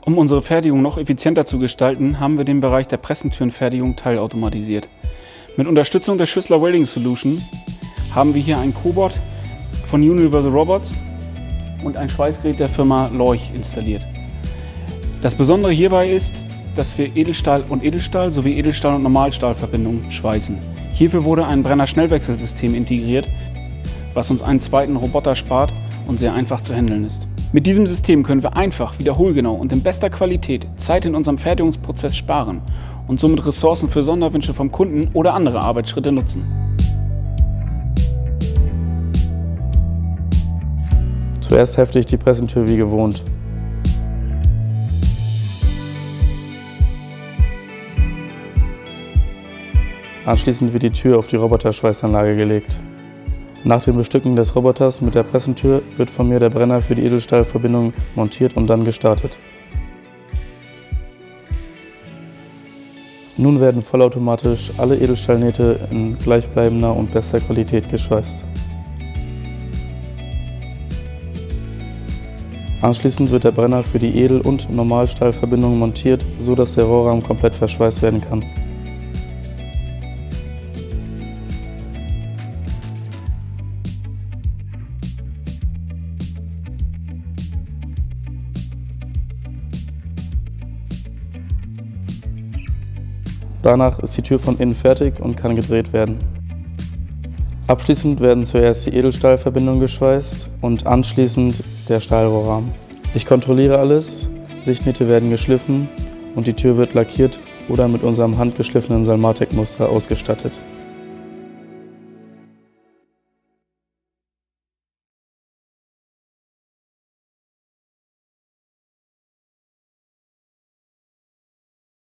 Um unsere Fertigung noch effizienter zu gestalten, haben wir den Bereich der Pressentürenfertigung teilautomatisiert. Mit Unterstützung der Schüssler Welding Solution haben wir hier ein Cobot von Universal Robots und ein Schweißgerät der Firma Lorch installiert. Das Besondere hierbei ist, dass wir Edelstahl und Edelstahl sowie Edelstahl- und Normalstahlverbindungen schweißen. Hierfür wurde ein Brenner-Schnellwechselsystem integriert, was uns einen zweiten Roboter spart und sehr einfach zu handeln ist. Mit diesem System können wir einfach, wiederholgenau und in bester Qualität Zeit in unserem Fertigungsprozess sparen und somit Ressourcen für Sonderwünsche vom Kunden oder andere Arbeitsschritte nutzen. Zuerst hefte ich die Pressentür wie gewohnt. Anschließend wird die Tür auf die Roboterschweißanlage gelegt. Nach dem Bestücken des Roboters mit der Pressentür wird von mir der Brenner für die Edelstahlverbindung montiert und dann gestartet. Nun werden vollautomatisch alle Edelstahlnähte in gleichbleibender und bester Qualität geschweißt. Anschließend wird der Brenner für die Edel- und Normalstahlverbindung montiert, so dass der Rohrrahmen komplett verschweißt werden kann. Danach ist die Tür von innen fertig und kann gedreht werden. Abschließend werden zuerst die Edelstahlverbindungen geschweißt und anschließend der Stahlrohrrahmen. Ich kontrolliere alles, Sichtnähte werden geschliffen und die Tür wird lackiert oder mit unserem handgeschliffenen Salmatic-Muster ausgestattet.